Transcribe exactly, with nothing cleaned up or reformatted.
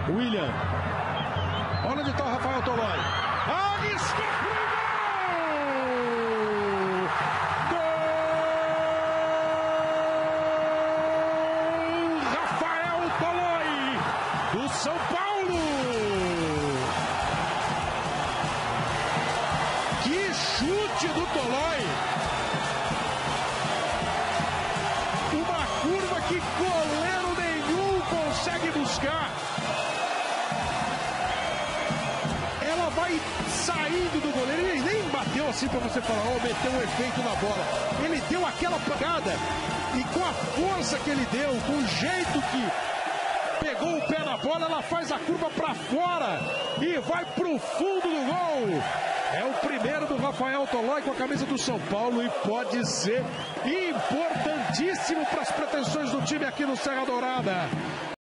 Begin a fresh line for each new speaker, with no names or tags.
William. Olha onde está o Rafael Tolói. Arriscou pro gol! Gol! Rafael Tolói, do São Paulo. Que chute do Tolói. Uma curva que goleiro nenhum consegue buscar. Ela vai saindo do goleiro. Ele nem bateu assim para você falar, ó, oh, meteu um efeito na bola. Ele deu aquela pegada e com a força que ele deu, com o jeito que pegou o pé na bola, ela faz a curva para fora e vai pro fundo do gol. É o primeiro do Rafael Tolói com a camisa do São Paulo e pode ser importantíssimo para as pretensões do time aqui no Serra Dourada.